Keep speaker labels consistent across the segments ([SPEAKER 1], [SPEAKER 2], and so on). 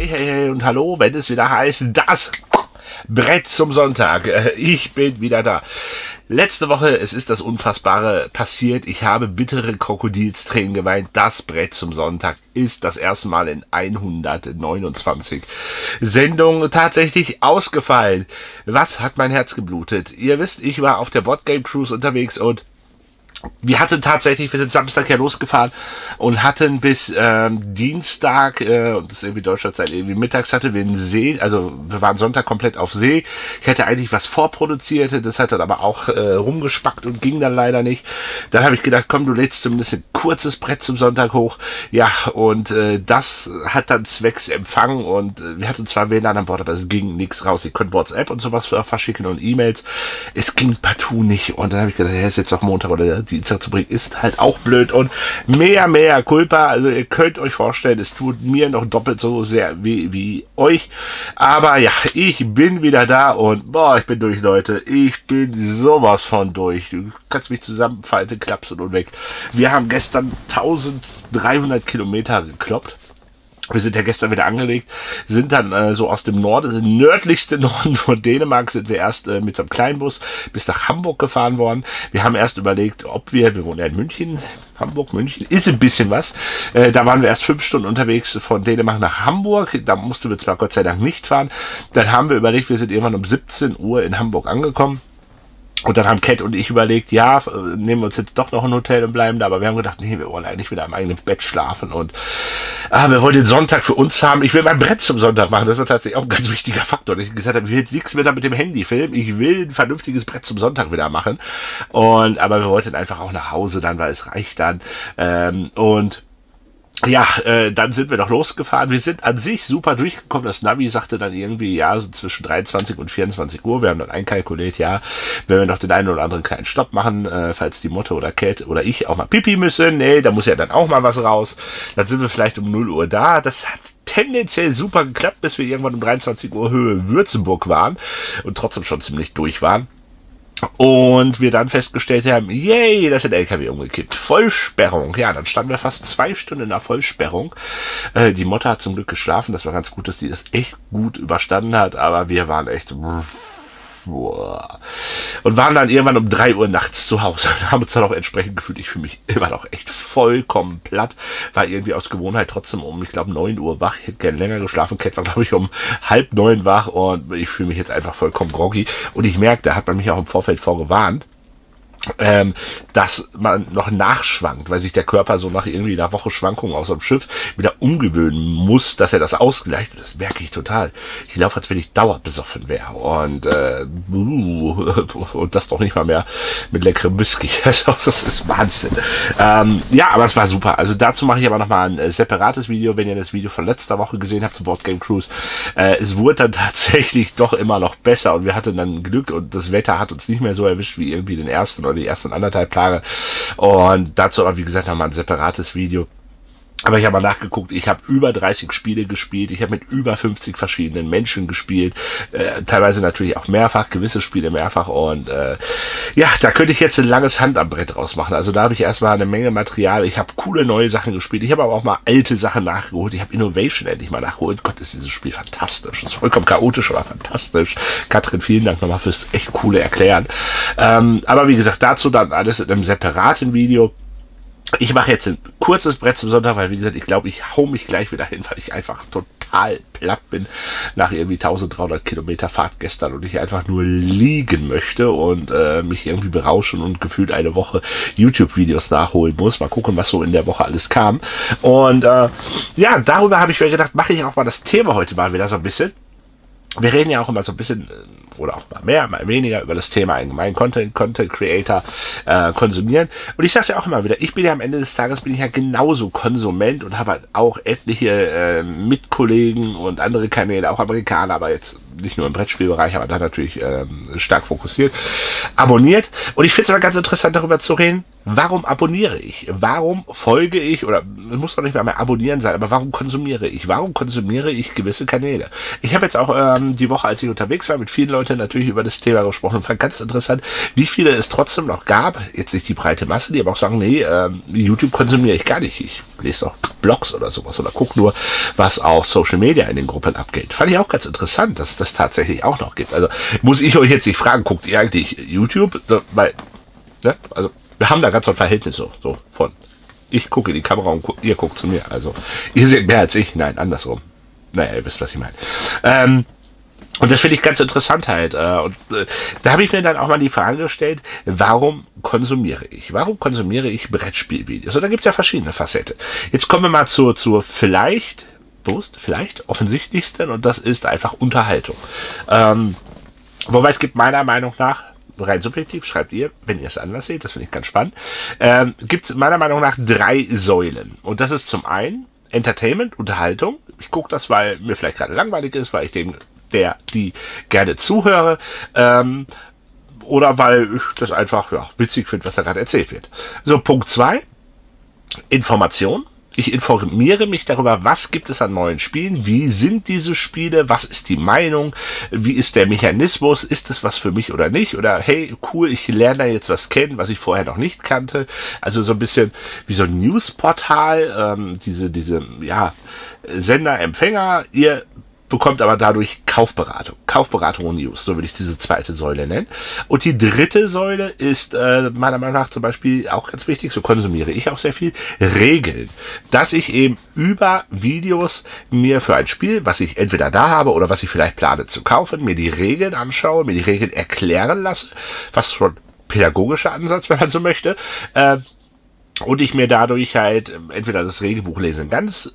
[SPEAKER 1] Hey und hallo, wenn es wieder heißt, das Brett zum Sonntag. Ich bin wieder da. Letzte Woche, es ist das Unfassbare passiert. Ich habe bittere Krokodilstränen geweint. Das Brett zum Sonntag ist das erste Mal in 129 Sendungen tatsächlich ausgefallen. Was hat mein Herz geblutet? Ihr wisst, ich war auf der Boardgame Cruise unterwegs und wir sind Samstag ja losgefahren und hatten bis Dienstag, und das ist irgendwie Deutschlandzeit, irgendwie mittags hatten wir einen See, also wir waren Sonntag komplett auf See. Ich hätte eigentlich was vorproduziert, das hat dann aber auch rumgespackt und ging dann leider nicht. Dann habe ich gedacht, komm, du lädst zumindest ein kurzes Brett zum Sonntag hoch. Ja, und das hat dann zwecks Empfang und wir hatten zwar WLAN an Bord, aber es ging nichts raus. Ich konnte WhatsApp und sowas verschicken und E-Mails. Es ging partout nicht und dann habe ich gedacht, ja, ist jetzt auch Montag oder Dienstag zu bringen, ist halt auch blöd und mehr Culpa, also ihr könnt euch vorstellen, es tut mir noch doppelt so sehr wie euch, aber ja, ich bin wieder da und boah, ich bin durch, Leute, ich bin sowas von durch, du kannst mich zusammenfalten, klapsen und weg. Wir haben gestern 1300 Kilometer gekloppt. Wir sind ja gestern wieder angelegt, sind dann so aus dem Norden, also nördlichste Norden von Dänemark, sind wir erst mit so einem Kleinbus bis nach Hamburg gefahren worden. Wir haben erst überlegt, ob wir wohnen ja in München, Hamburg, München, ist ein bisschen was. Da waren wir erst 5 Stunden unterwegs von Dänemark nach Hamburg, da mussten wir zwar Gott sei Dank nicht fahren. Dann haben wir überlegt, wir sind irgendwann um 17 Uhr in Hamburg angekommen. Und dann haben Cat und ich überlegt, ja, nehmen wir uns jetzt doch noch ein Hotel und bleiben da, aber wir haben gedacht, nee, wir wollen eigentlich wieder im eigenen Bett schlafen und wir wollen den Sonntag für uns haben. Ich will mein Brett zum Sonntag machen, das war tatsächlich auch ein ganz wichtiger Faktor, dass ich gesagt habe, ich will jetzt nichts mehr da mit dem Handy filmen, ich will ein vernünftiges Brett zum Sonntag wieder machen. Aber wir wollten einfach auch nach Hause dann, weil es reicht dann. Ja, dann sind wir noch losgefahren. Wir sind an sich super durchgekommen. Das Navi sagte dann irgendwie, ja, so zwischen 23 und 24 Uhr. Wir haben dann einkalkuliert, ja, wenn wir noch den einen oder anderen kleinen Stopp machen, falls die Mutter oder Cat oder ich auch mal Pipi müssen, nee, da muss ja dann auch mal was raus. Dann sind wir vielleicht um 0 Uhr da. Das hat tendenziell super geklappt, bis wir irgendwann um 23 Uhr Höhe Würzburg waren und trotzdem schon ziemlich durch waren. Und wir dann festgestellt haben, yay, da ist ein LKW umgekippt. Vollsperrung. Ja, dann standen wir fast 2 Stunden in der Vollsperrung. Die Mutter hat zum Glück geschlafen. Das war ganz gut, dass die das echt gut überstanden hat. Aber wir waren echt... Und waren dann irgendwann um 3 Uhr nachts zu Hause und haben uns dann auch entsprechend gefühlt. Ich fühle mich immer noch echt vollkommen platt. War irgendwie aus Gewohnheit trotzdem um, ich glaube, 9 Uhr wach. Ich hätte gerne länger geschlafen. Cat war, glaube ich, um 8:30 wach und ich fühle mich jetzt einfach vollkommen groggy. Und ich merke, da hat man mich auch im Vorfeld vorgewarnt, dass man noch nachschwankt, weil sich der Körper so nach irgendwie einer Woche Schwankungen aus dem Schiff wieder umgewöhnen muss, dass er das ausgleicht. Und das merke ich total. Ich laufe, als wenn ich dauerbesoffen wäre. Und das doch nicht mal mehr mit leckerem Whisky. Also, das ist Wahnsinn. Ja, aber es war super. Also dazu mache ich aber nochmal ein separates Video, wenn ihr das Video von letzter Woche gesehen habt zum Boardgame Cruise. Es wurde dann tatsächlich doch immer noch besser und wir hatten dann Glück und das Wetter hat uns nicht mehr so erwischt wie irgendwie den ersten oder die ersten 1,5 Tage. Und dazu aber, wie gesagt, nochmal ein separates Video. Aber ich habe mal nachgeguckt, ich habe über 30 Spiele gespielt, ich habe mit über 50 verschiedenen Menschen gespielt, teilweise natürlich auch mehrfach, gewisse Spiele mehrfach und ja, da könnte ich jetzt ein langes Hand am Brett draus machen. Also da habe ich erstmal eine Menge Material, ich habe coole neue Sachen gespielt, ich habe aber auch mal alte Sachen nachgeholt, ich habe Innovation endlich mal nachgeholt. Gott, ist dieses Spiel fantastisch, das ist vollkommen chaotisch, aber fantastisch. Katrin, vielen Dank nochmal fürs echt coole Erklären. Aber wie gesagt, dazu dann alles in einem separaten Video. Ich mache jetzt ein kurzes Brett zum Sonntag, weil wie gesagt, ich glaube, ich hau mich gleich wieder hin, weil ich einfach total platt bin nach irgendwie 1300 Kilometer Fahrt gestern und ich einfach nur liegen möchte und mich irgendwie berauschen und gefühlt eine Woche YouTube-Videos nachholen muss. Mal gucken, was so in der Woche alles kam. Und ja, darüber habe ich mir gedacht, mache ich auch mal das Thema heute mal wieder so ein bisschen. Wir reden ja auch immer so ein bisschen, oder auch mal mehr, mal weniger über das Thema allgemein Content Creator konsumieren. Und ich sage es ja auch immer wieder, ich bin ja am Ende des Tages, bin ich ja genauso Konsument und habe halt auch etliche Mitkollegen und andere Kanäle, auch Amerikaner, aber jetzt nicht nur im Brettspielbereich, aber da natürlich stark fokussiert, abonniert. Und ich finde es aber ganz interessant, darüber zu reden, Warum abonniere ich? Warum folge ich? Oder es muss doch nicht mehr abonnieren sein, aber warum konsumiere ich? Warum konsumiere ich gewisse Kanäle? Ich habe jetzt auch die Woche, als ich unterwegs war, mit vielen Leuten natürlich über das Thema gesprochen und fand ganz interessant, wie viele es trotzdem noch gab, jetzt nicht die breite Masse, die aber auch sagen, nee, YouTube konsumiere ich gar nicht. Ich lese doch Blogs oder sowas oder gucke nur, was auf Social Media in den Gruppen abgeht. Fand ich auch ganz interessant, dass es das tatsächlich auch noch gibt. Also muss ich euch jetzt nicht fragen, guckt ihr eigentlich YouTube? So, weil, ne? Also wir haben da ganz so ein Verhältnis so von, ich gucke in die Kamera und ihr guckt zu mir. Also, ihr seht mehr als ich. Nein, andersrum. Naja, ihr wisst, was ich meine. Und das finde ich ganz interessant halt. Da habe ich mir dann auch mal die Frage gestellt, warum konsumiere ich? Warum konsumiere ich Brettspielvideos? Und da gibt es ja verschiedene Facetten. Jetzt kommen wir mal zur vielleicht offensichtlichsten, und das ist einfach Unterhaltung. Wobei es gibt meiner Meinung nach, rein subjektiv, schreibt ihr, wenn ihr es anders seht, das finde ich ganz spannend, gibt es meiner Meinung nach 3 Säulen. Und das ist zum einen Entertainment, Unterhaltung. Ich gucke das, weil mir vielleicht gerade langweilig ist, weil ich die gerne zuhöre, oder weil ich das einfach witzig finde, was da gerade erzählt wird. So, Punkt 2, Information. Ich informiere mich darüber, was gibt es an neuen Spielen, wie sind diese Spiele, was ist die Meinung, wie ist der Mechanismus, ist es was für mich oder nicht, oder hey, cool, ich lerne da jetzt was kennen, was ich vorher noch nicht kannte. Also so ein bisschen wie so ein Newsportal, diese Sender, Empfänger, ihr bekommt aber dadurch Kaufberatung und News, so würde ich diese zweite Säule nennen. Und die dritte Säule ist meiner Meinung nach zum Beispiel auch ganz wichtig, so konsumiere ich auch sehr viel, Regeln. Dass ich eben über Videos mir für ein Spiel, was ich entweder da habe oder was ich vielleicht plane zu kaufen, mir die Regeln anschaue, mir die Regeln erklären lasse, fast schon pädagogischer Ansatz, wenn man so möchte, und ich mir dadurch halt entweder das Regelbuch lesen ganz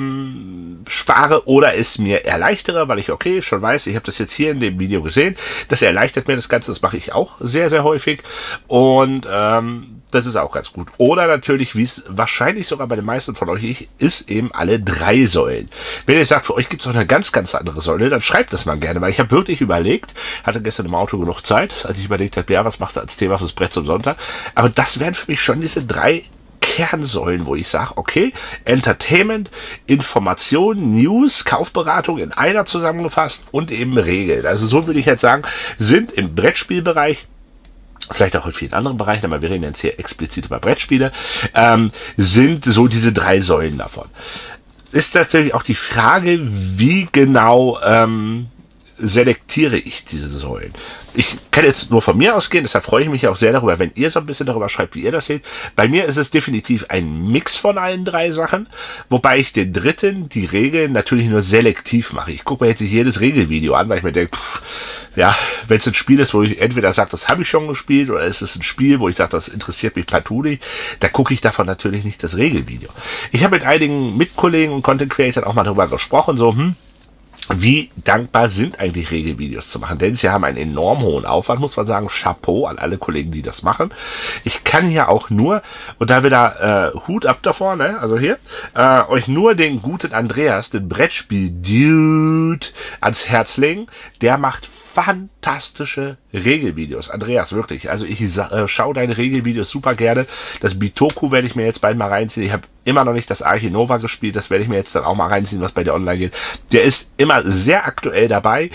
[SPEAKER 1] spare oder es mir erleichtere, weil ich schon weiß, ich habe das jetzt hier in dem Video gesehen, das erleichtert mir das Ganze, das mache ich auch sehr, sehr häufig, und das ist auch ganz gut. Oder natürlich, wie es wahrscheinlich sogar bei den meisten von euch ist, eben alle 3 Säulen. Wenn ihr sagt, für euch gibt es noch eine ganz, ganz andere Säule, dann schreibt das mal gerne, weil ich habe wirklich überlegt, hatte gestern im Auto genug Zeit, als ich überlegt habe, was machst du als Thema fürs Brett zum Sonntag, aber das wären für mich schon diese 3 Kernsäulen, wo ich sage, okay, Entertainment, Information, News, Kaufberatung in einer zusammengefasst und eben Regeln. Also so würde ich jetzt sagen, sind im Brettspielbereich, vielleicht auch in vielen anderen Bereichen, aber wir reden jetzt hier explizit über Brettspiele, sind so diese 3 Säulen davon. Ist natürlich auch die Frage, wie genau selektiere ich diese Säulen. Ich kann jetzt nur von mir ausgehen, deshalb freue ich mich auch sehr darüber, wenn ihr so ein bisschen darüber schreibt, wie ihr das seht. Bei mir ist es definitiv ein Mix von allen 3 Sachen, wobei ich den dritten, die Regeln, natürlich nur selektiv mache. Ich gucke mir jetzt nicht jedes Regelvideo an, weil ich mir denke, wenn es ein Spiel ist, wo ich entweder sage, das habe ich schon gespielt, oder ist es ein Spiel, wo ich sage, das interessiert mich partout nicht, da gucke ich davon natürlich nicht das Regelvideo. Ich habe mit einigen Mitkollegen und Content Creators auch mal darüber gesprochen, so, wie dankbar sind eigentlich Regelvideos zu machen, denn sie haben einen enorm hohen Aufwand, muss man sagen. Chapeau an alle Kollegen, die das machen. Ich kann hier auch nur, und da wieder Hut ab davor, ne? Also hier, euch nur den guten Andreas, den Brettspiel-Dude, ans Herz legen. Der macht fantastische Regelvideos. Andreas, wirklich. Also ich schaue deine Regelvideos super gerne. Das Bitoku werde ich mir jetzt bald mal reinziehen. Ich habe immer noch nicht das Arche Nova gespielt. Das werde ich mir jetzt dann auch mal reinziehen, was bei dir online geht. Der ist immer sehr aktuell dabei.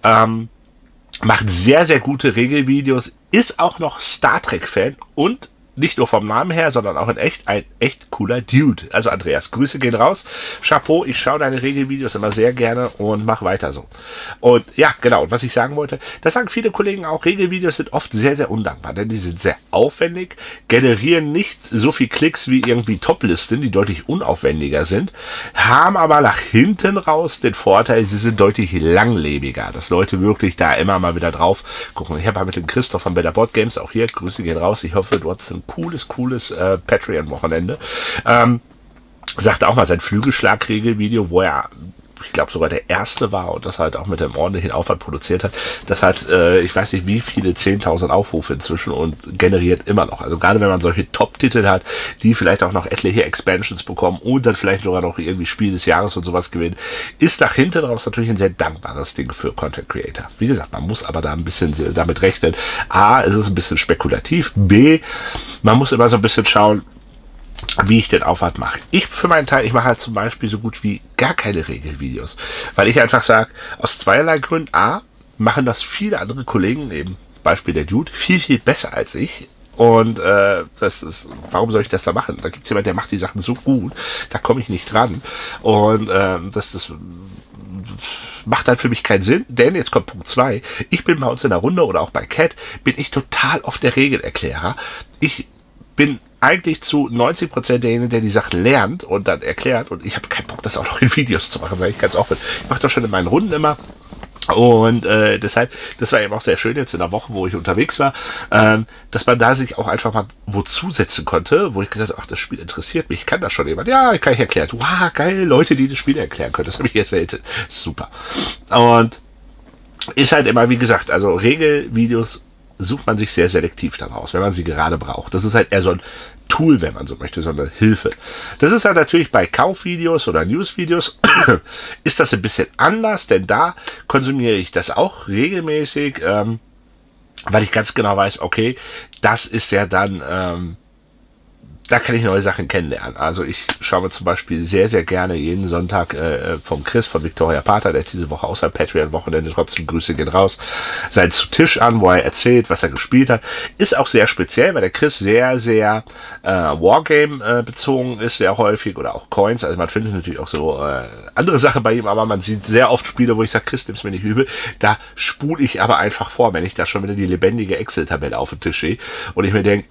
[SPEAKER 1] Macht sehr, sehr gute Regelvideos. Ist auch noch Star Trek-Fan und nicht nur vom Namen her, sondern auch in echt ein echt cooler Dude. Also Andreas, Grüße gehen raus. Chapeau, ich schaue deine Regelvideos immer sehr gerne und mach weiter so. Und ja, genau, und was ich sagen wollte, das sagen viele Kollegen auch, Regelvideos sind oft sehr, sehr undankbar, denn die sind sehr aufwendig, generieren nicht so viel Klicks wie irgendwie Toplisten, die deutlich unaufwendiger sind, haben aber nach hinten raus den Vorteil, sie sind deutlich langlebiger, dass Leute wirklich da immer mal wieder drauf gucken. Ich habe ja mit dem Christoph von Better Board Games, auch hier, Grüße gehen raus, ich hoffe, du hast ein cooles Patreon-Wochenende. Sagte auch mal sein Flügelschlag-Regelvideo, wo er ich glaube sogar der erste war und das halt auch mit dem ordentlichen Aufwand produziert hat. Das hat, ich weiß nicht wie viele 10.000 Aufrufe inzwischen und generiert immer noch. Also gerade wenn man solche Top-Titel hat, die vielleicht auch noch etliche Expansions bekommen und dann vielleicht sogar noch irgendwie Spiel des Jahres und sowas gewinnen, ist nach hinten raus natürlich ein sehr dankbares Ding für Content Creator. Wie gesagt, man muss aber da ein bisschen damit rechnen. A, es ist ein bisschen spekulativ. B, man muss immer so ein bisschen schauen, wie ich den Aufwand mache. Ich für meinen Teil, ich mache halt zum Beispiel so gut wie gar keine Regelvideos, weil ich einfach sage, aus zweierlei Gründen, A, machen das viele andere Kollegen, eben Beispiel der Dude, viel, viel besser als ich. Und das ist, warum soll ich das da machen? Da gibt es jemand, der macht die Sachen so gut, da komme ich nicht dran. Und das macht dann für mich keinen Sinn, denn jetzt kommt Punkt 2. Ich bin bei uns in der Runde oder auch bei Cat, bin ich total oft der Regelerklärer. Ich bin eigentlich zu 90% derjenige, der die Sachen lernt und dann erklärt. Und ich habe keinen Bock, das auch noch in Videos zu machen, sage ich ganz offen. Ich mache das schon in meinen Runden immer. Und deshalb, das war eben auch sehr schön jetzt in der Woche, wo ich unterwegs war, dass man da sich auch einfach mal wo zusetzen konnte, wo ich gesagt habe, ach, das Spiel interessiert mich, ich kann das schon jemand. Ja, ich kann ich erklären. Wow, geil, Leute, die das Spiel erklären können. Das habe ich jetzt selten. Super. Und ist halt immer, wie gesagt, also Regelvideos sucht man sich sehr selektiv dann raus, wenn man sie gerade braucht. Das ist halt eher so ein Tool, wenn man so möchte, so eine Hilfe. Das ist halt natürlich bei Kaufvideos oder Newsvideos ist das ein bisschen anders, denn da konsumiere ich das auch regelmäßig, weil ich ganz genau weiß, okay, das ist ja dann da kann ich neue Sachen kennenlernen. Also ich schaue mir zum Beispiel sehr, sehr gerne jeden Sonntag vom Chris, von Victoria Pater, der hat diese Woche außer Patreon-Wochenende, trotzdem Grüße gehen raus, sein zu Tisch an, wo er erzählt, was er gespielt hat. Ist auch sehr speziell, weil der Chris sehr, sehr Wargame bezogen ist, sehr häufig, oder auch Coins. Also man findet natürlich auch so andere Sachen bei ihm, aber man sieht sehr oft Spiele, wo ich sage, Chris, nimm's mir nicht übel. Da spule ich aber einfach vor, wenn ich da schon wieder die lebendige Excel-Tabelle auf dem Tisch sehe und ich mir denke,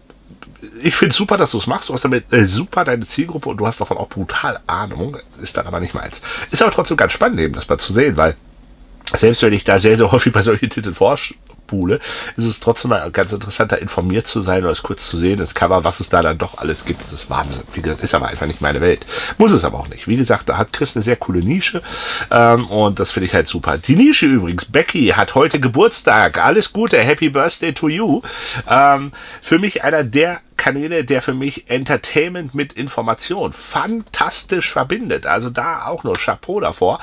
[SPEAKER 1] ich finde es super, dass du es machst. Du hast damit super deine Zielgruppe und du hast davon auch brutal Ahnung. Ist dann aber nicht meins. Ist aber trotzdem ganz spannend, eben das mal zu sehen, weil selbst wenn ich da sehr, sehr häufig bei solchen Titeln vorspule, ist es trotzdem mal ganz interessant, da informiert zu sein oder es kurz zu sehen, das Cover, was es da dann doch alles gibt. Das ist Wahnsinn. Wie gesagt, ist aber einfach nicht meine Welt. Muss es aber auch nicht. Wie gesagt, da hat Chris eine sehr coole Nische und das finde ich halt super. Die Nische übrigens, Becky hat heute Geburtstag. Alles Gute, Happy Birthday to you. Für mich einer der Kanäle, der für mich Entertainment mit Information fantastisch verbindet. Also da auch nur Chapeau davor.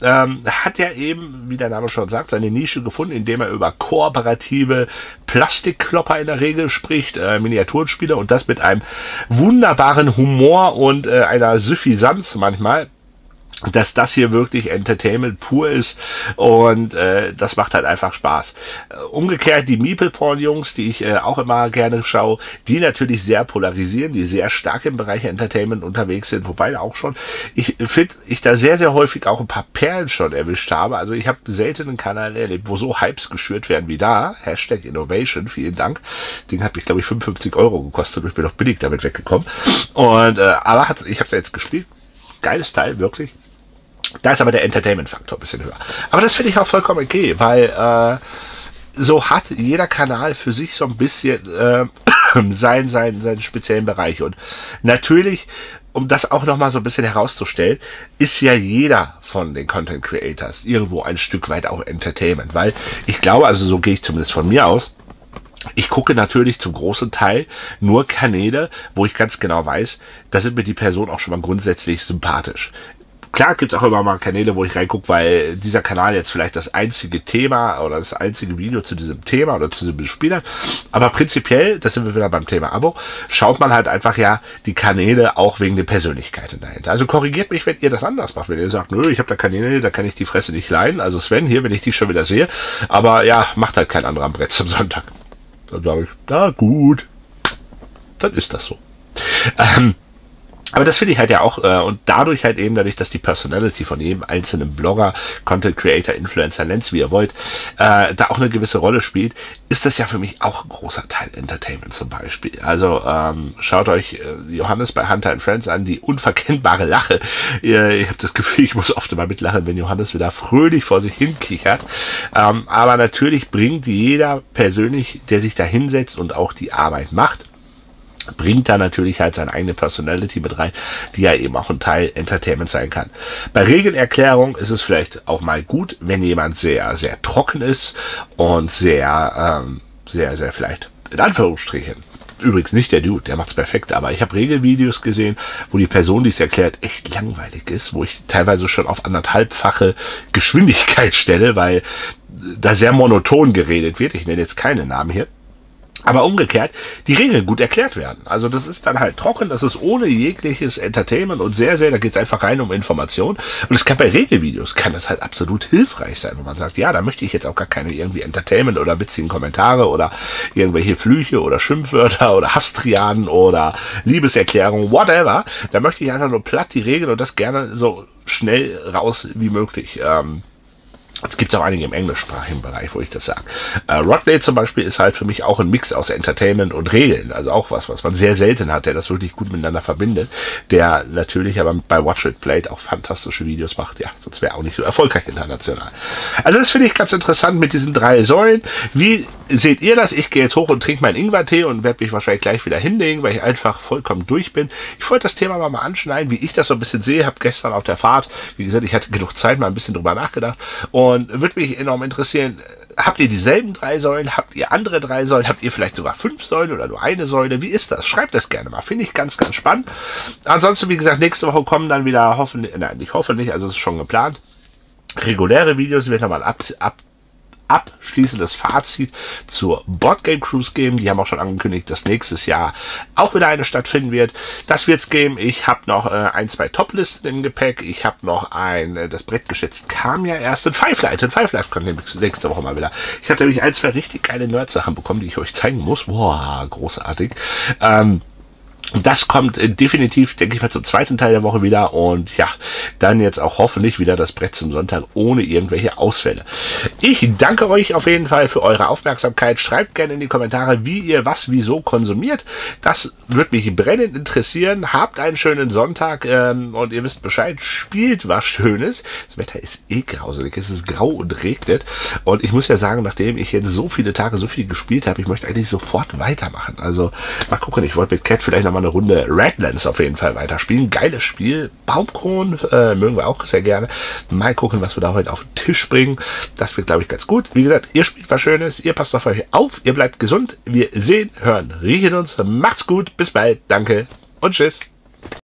[SPEAKER 1] Hat ja eben, wie der Name schon sagt, seine Nische gefunden, indem er über kooperative Plastikklopper in der Regel spricht, Miniaturenspiele und das mit einem wunderbaren Humor und einer Suffisanz manchmal, dass das hier wirklich Entertainment pur ist und das macht halt einfach Spaß. Umgekehrt die Meeple-Porn-Jungs, die ich auch immer gerne schaue, die natürlich sehr polarisieren, die sehr stark im Bereich Entertainment unterwegs sind, wobei auch schon, ich finde, ich da sehr, sehr häufig auch ein paar Perlen schon erwischt habe. Also ich habe selten einen Kanal erlebt, wo so Hypes geschürt werden wie da. Hashtag Innovation, vielen Dank. Ding hat mich, glaube ich, 55 Euro gekostet und ich bin noch billig damit weggekommen. Und aber ich habe es ja jetzt gespielt. Geiles Teil, wirklich. Da ist aber der Entertainment-Faktor ein bisschen höher. Aber das finde ich auch vollkommen okay, weil so hat jeder Kanal für sich so ein bisschen seinen speziellen Bereich. Und natürlich, um das auch nochmal so ein bisschen herauszustellen, ist ja jeder von den Content Creators irgendwo ein Stück weit auch Entertainment. Weil ich glaube, also so gehe ich zumindest von mir aus, ich gucke natürlich zum großen Teil nur Kanäle, wo ich ganz genau weiß, da sind mir die Personen auch schon mal grundsätzlich sympathisch. Klar gibt es auch immer mal Kanäle, wo ich reingucke, weil dieser Kanal jetzt vielleicht das einzige Thema oder das einzige Video zu diesem Thema oder zu diesem Spiel hat. Aber prinzipiell, das sind wir wieder beim Thema Abo, schaut man halt einfach ja die Kanäle auch wegen der Persönlichkeiten dahinter. Also korrigiert mich, wenn ihr das anders macht. Wenn ihr sagt, nö, ich habe da Kanäle, da kann ich die Fresse nicht leiden. Also Sven hier, wenn ich die schon wieder sehe. Aber ja, macht halt kein anderer am Brett zum Sonntag. Dann sage ich, na gut, dann ist das so. Aber das finde ich halt ja auch, und dadurch halt eben, dadurch, dass die Personality von jedem einzelnen Blogger, Content Creator, Influencer, nennt's wie ihr wollt, da auch eine gewisse Rolle spielt, ist das ja für mich auch ein großer Teil Entertainment zum Beispiel. Also schaut euch Johannes bei Hunter & Friends an, die unverkennbare Lache. Ich habe das Gefühl, ich muss oft immer mitlachen, wenn Johannes wieder fröhlich vor sich hin kichert. Aber natürlich bringt jeder persönlich, der sich da hinsetzt und auch die Arbeit macht, bringt da natürlich halt seine eigene Personality mit rein, die ja eben auch ein Teil Entertainment sein kann. Bei Regelerklärung ist es vielleicht auch mal gut, wenn jemand sehr, sehr trocken ist und sehr vielleicht in Anführungsstrichen. Übrigens nicht der Dude, der macht's perfekt, aber ich habe Regelvideos gesehen, wo die Person, die es erklärt, echt langweilig ist, wo ich teilweise schon auf 1,5-fache Geschwindigkeit stelle, weil da sehr monoton geredet wird. Ich nenne jetzt keine Namen hier. Aber umgekehrt, die Regeln gut erklärt werden. Also das ist dann halt trocken, das ist ohne jegliches Entertainment und sehr, da geht es einfach rein um Information. Und es kann bei Regelvideos, kann das halt absolut hilfreich sein, wo man sagt, ja, da möchte ich jetzt auch gar keine irgendwie Entertainment oder witzigen Kommentare oder irgendwelche Flüche oder Schimpfwörter oder Hasstrianen oder Liebeserklärungen, whatever. Da möchte ich einfach nur platt die Regeln und das gerne so schnell raus wie möglich. Es gibt auch einige im englischsprachigen Bereich, wo ich das sage. Rodney zum Beispiel ist halt für mich auch ein Mix aus Entertainment und Regeln. Also auch was man sehr selten hat, der das wirklich gut miteinander verbindet. Der natürlich aber bei Watch It Played auch fantastische Videos macht. Ja, sonst wäre er auch nicht so erfolgreich international. Also das finde ich ganz interessant mit diesen 3 Säulen. Wie seht ihr das? Ich gehe jetzt hoch und trinke meinen Ingwertee und werde mich wahrscheinlich gleich wieder hinlegen, weil ich einfach vollkommen durch bin. Ich wollte das Thema mal anschneiden, wie ich das so ein bisschen sehe. Habe gestern auf der Fahrt, wie gesagt, ich hatte genug Zeit, mal ein bisschen drüber nachgedacht. Und würde mich enorm interessieren, habt ihr dieselben 3 Säulen? Habt ihr andere 3 Säulen? Habt ihr vielleicht sogar 5 Säulen oder nur eine Säule? Wie ist das? Schreibt das gerne mal. Finde ich ganz, ganz spannend. Ansonsten, wie gesagt, nächste Woche kommen dann wieder hoffentlich, nein, ich hoffe nicht, also es ist schon geplant, reguläre Videos, wird nochmal abschließendes Fazit zur Boardgame Cruise geben. Die haben auch schon angekündigt, dass nächstes Jahr auch wieder eine stattfinden wird. Das wird's geben. Ich habe noch 1, 2 Top-Listen im Gepäck. Ich habe noch das Brett geschätzt kam ja erst in Five Life kommt nächste Woche mal wieder. Ich habe nämlich 1, 2 richtig geile Nerd-Sachen bekommen, die ich euch zeigen muss. Boah, großartig. Das kommt definitiv, denke ich mal, zum zweiten Teil der Woche wieder und ja, dann jetzt auch hoffentlich wieder das Brett zum Sonntag ohne irgendwelche Ausfälle. Ich danke euch auf jeden Fall für eure Aufmerksamkeit. Schreibt gerne in die Kommentare, wie ihr was wieso konsumiert. Das würde mich brennend interessieren. Habt einen schönen Sonntag und ihr wisst Bescheid, spielt was Schönes. Das Wetter ist eh grauselig, es ist grau und regnet und ich muss ja sagen, nachdem ich jetzt so viele Tage so viel gespielt habe, ich möchte eigentlich sofort weitermachen. Also mal gucken, ich wollte mit Cat vielleicht noch mal eine Runde Redlands auf jeden Fall weiterspielen. Geiles Spiel. Baumkronen mögen wir auch sehr gerne. Mal gucken, was wir da heute auf den Tisch bringen. Das wird, glaube ich, ganz gut. Wie gesagt, ihr spielt was Schönes. Ihr passt auf euch auf. Ihr bleibt gesund. Wir sehen, hören, riechen uns. Macht's gut. Bis bald. Danke und tschüss.